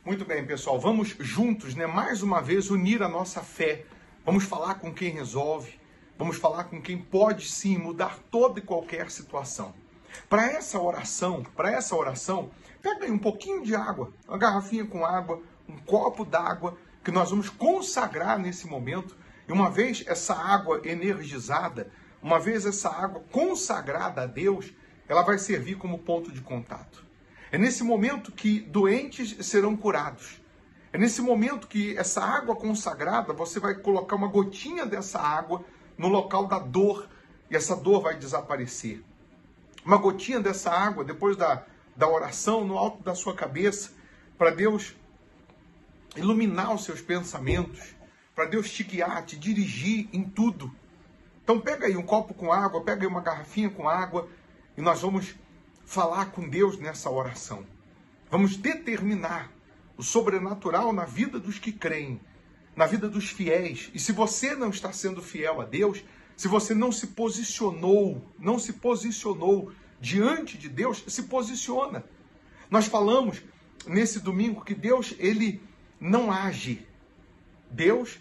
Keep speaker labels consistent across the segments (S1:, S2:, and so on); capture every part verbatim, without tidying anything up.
S1: Muito bem, pessoal. Vamos juntos, né, mais uma vez, unir a nossa fé. Vamos falar com quem resolve. Vamos falar com quem pode, sim, mudar toda e qualquer situação. Para essa oração, para essa oração, pega aí um pouquinho de água, uma garrafinha com água, um copo d'água, que nós vamos consagrar nesse momento. E uma vez essa água energizada, uma vez essa água consagrada a Deus, ela vai servir como ponto de contato. É nesse momento que doentes serão curados. É nesse momento que essa água consagrada, você vai colocar uma gotinha dessa água no local da dor, e essa dor vai desaparecer. Uma gotinha dessa água, depois da, da oração, no alto da sua cabeça, para Deus iluminar os seus pensamentos, para Deus te guiar, te dirigir em tudo. Então pega aí um copo com água, pega aí uma garrafinha com água, e nós vamos falar com Deus nessa oração. Vamos determinar o sobrenatural na vida dos que creem, na vida dos fiéis. E se você não está sendo fiel a Deus, se você não se posicionou, não se posicionou diante de Deus, se posiciona. Nós falamos nesse domingo que Deus, ele não age. Deus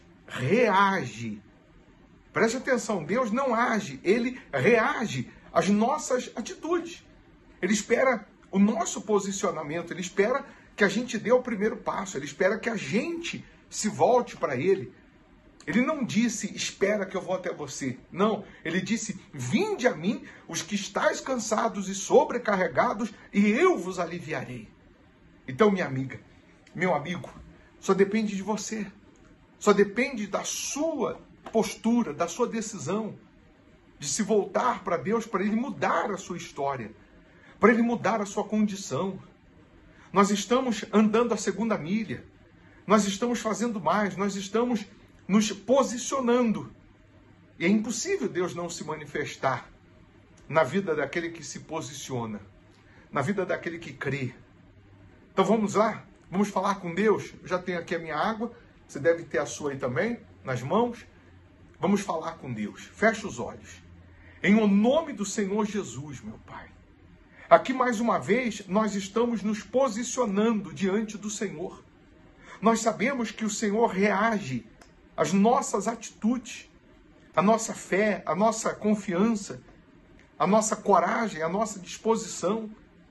S1: reage. Preste atenção, Deus não age, ele reage às nossas atitudes. Ele espera o nosso posicionamento, ele espera que a gente dê o primeiro passo, ele espera que a gente se volte para ele. Ele não disse, espera que eu vou até você. Não, ele disse, vinde a mim os que estáis cansados e sobrecarregados, e eu vos aliviarei. Então, minha amiga, meu amigo, só depende de você. Só depende da sua postura, da sua decisão, de se voltar para Deus, para ele mudar a sua história, para ele mudar a sua condição. Nós estamos andando a segunda milha, nós estamos fazendo mais, nós estamos nos posicionando. E é impossível Deus não se manifestar na vida daquele que se posiciona, na vida daquele que crê. Então vamos lá, vamos falar com Deus. Eu já tenho aqui a minha água, você deve ter a sua aí também, nas mãos. Vamos falar com Deus. Fecha os olhos. Em o nome do Senhor Jesus, meu Pai. Aqui mais uma vez nós estamos nos posicionando diante do Senhor. Nós sabemos que o Senhor reage às nossas atitudes, à nossa fé, à nossa confiança, à nossa coragem, à nossa disposição.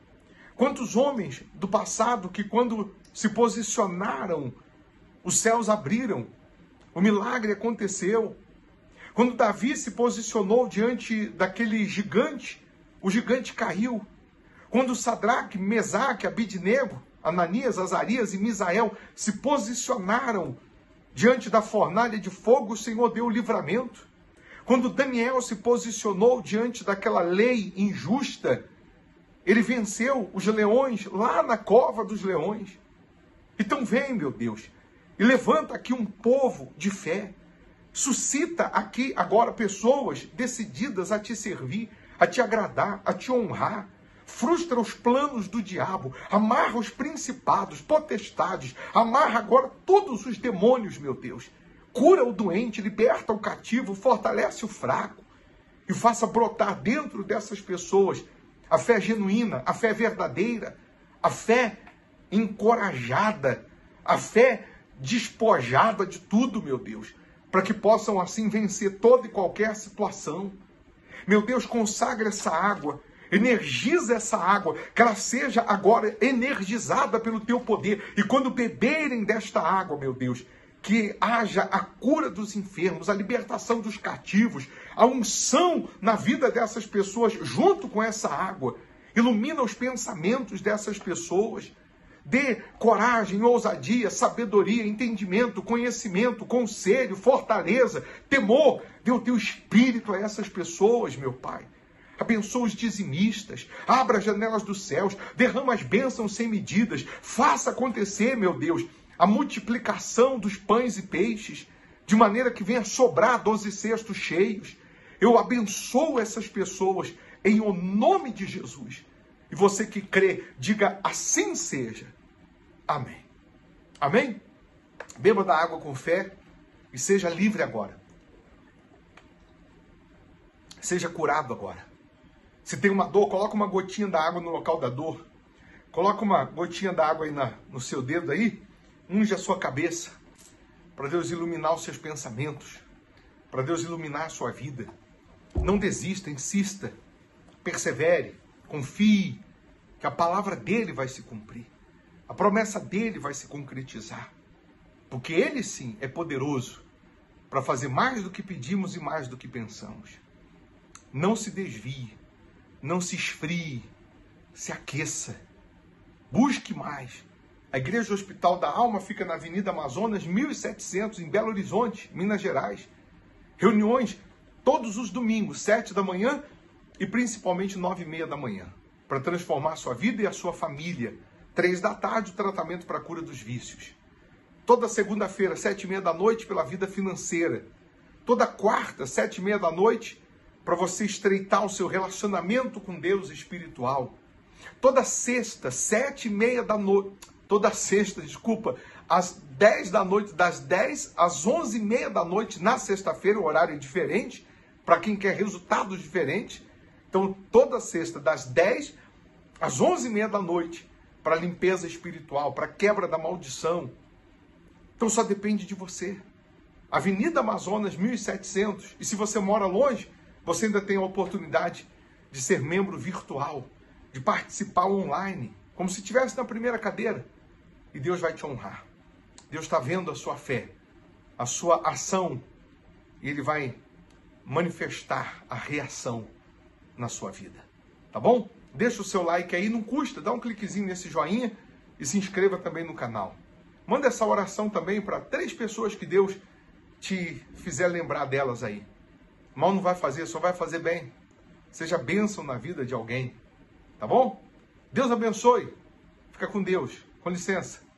S1: Quantos homens do passado que quando se posicionaram, os céus abriram, o milagre aconteceu. Quando Davi se posicionou diante daquele gigante, o gigante caiu. Quando Sadraque, Mesaque, Abidnego, Ananias, Azarias e Misael se posicionaram diante da fornalha de fogo, o Senhor deu o livramento. Quando Daniel se posicionou diante daquela lei injusta, ele venceu os leões lá na cova dos leões. Então vem, meu Deus, e levanta aqui um povo de fé. Suscita aqui agora pessoas decididas a te servir, a te agradar, a te honrar. Frustra os planos do diabo, amarra os principados, potestades, amarra agora todos os demônios, meu Deus. Cura o doente, liberta o cativo, fortalece o fraco e faça brotar dentro dessas pessoas a fé genuína, a fé verdadeira, a fé encorajada, a fé despojada de tudo, meu Deus, para que possam assim vencer toda e qualquer situação. Meu Deus, consagra essa água, energiza essa água, que ela seja agora energizada pelo teu poder. E quando beberem desta água, meu Deus, que haja a cura dos enfermos, a libertação dos cativos, a unção na vida dessas pessoas junto com essa água. Ilumina os pensamentos dessas pessoas. Dê coragem, ousadia, sabedoria, entendimento, conhecimento, conselho, fortaleza, temor. Dê o teu espírito a essas pessoas, meu Pai. Abençoa os dizimistas, abra as janelas dos céus, derrama as bênçãos sem medidas, faça acontecer, meu Deus, a multiplicação dos pães e peixes, de maneira que venha sobrar doze cestos cheios. Eu abençoo essas pessoas em o nome de Jesus. E você que crê, diga assim seja. Amém. Amém? Beba da água com fé e seja livre agora. Seja curado agora. Se tem uma dor, coloca uma gotinha da água no local da dor. Coloca uma gotinha d'água aí na, no seu dedo aí, unge a sua cabeça, para Deus iluminar os seus pensamentos, para Deus iluminar a sua vida. Não desista, insista, persevere, confie, que a palavra dele vai se cumprir. A promessa dele vai se concretizar. Porque ele sim é poderoso para fazer mais do que pedimos e mais do que pensamos. Não se desvie, não se esfrie, se aqueça. Busque mais. A Igreja Hospital da Alma fica na Avenida Amazonas, mil e setecentos, em Belo Horizonte, Minas Gerais. Reuniões todos os domingos, sete da manhã e principalmente nove e meia da manhã, para transformar a sua vida e a sua família. Três da tarde, o tratamento para a cura dos vícios. Toda segunda-feira, sete e meia da noite, pela vida financeira. Toda quarta, sete e meia da noite, para você estreitar o seu relacionamento com Deus espiritual. Toda sexta, sete e meia da noite, toda sexta, desculpa, às dez da noite, das dez às onze e meia da noite, na sexta-feira, o horário é diferente, para quem quer resultados diferentes. Então, toda sexta, das dez às onze e meia da noite, para limpeza espiritual, para quebra da maldição. Então, só depende de você. Avenida Amazonas, mil e setecentos. E se você mora longe, você ainda tem a oportunidade de ser membro virtual, de participar online, como se estivesse na primeira cadeira. E Deus vai te honrar. Deus está vendo a sua fé, a sua ação, e Ele vai manifestar a reação na sua vida. Tá bom? Deixa o seu like aí, não custa, dá um cliquezinho nesse joinha e se inscreva também no canal. Manda essa oração também para três pessoas que Deus te fizer lembrar delas aí. Mal não vai fazer, só vai fazer bem. Seja bênção na vida de alguém. Tá bom? Deus abençoe. Fica com Deus. Com licença.